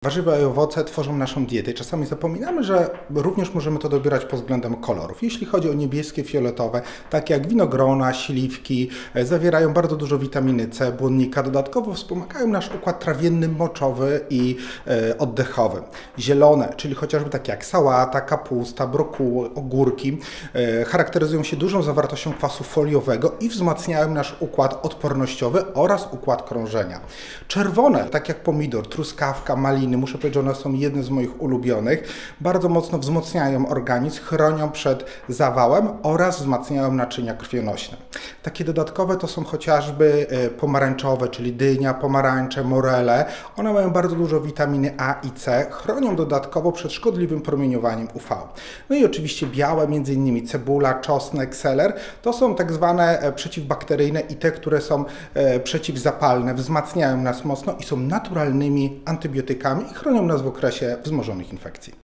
Warzywa i owoce tworzą naszą dietę. Czasami zapominamy, że również możemy to dobierać pod względem kolorów. Jeśli chodzi o niebieskie, fioletowe, takie jak winogrona, śliwki, zawierają bardzo dużo witaminy C, błonnika. Dodatkowo wspomagają nasz układ trawienny, moczowy i oddechowy. Zielone, czyli chociażby takie jak sałata, kapusta, brokuły, ogórki, charakteryzują się dużą zawartością kwasu foliowego i wzmacniają nasz układ odpornościowy oraz układ krążenia. Czerwone, tak jak pomidor, truskawka, maliny, muszę powiedzieć, że one są jedne z moich ulubionych. Bardzo mocno wzmacniają organizm, chronią przed zawałem oraz wzmacniają naczynia krwionośne. Takie dodatkowe to są chociażby pomarańczowe, czyli dynia, pomarańcze, morele. One mają bardzo dużo witaminy A i C, chronią dodatkowo przed szkodliwym promieniowaniem UV. No i oczywiście białe, m.in. cebula, czosnek, seler, to są tak zwane przeciwbakteryjne i te, które są przeciwzapalne, wzmacniają nas mocno i są naturalnymi antybiotykami i chronią nas w okresie wzmożonych infekcji.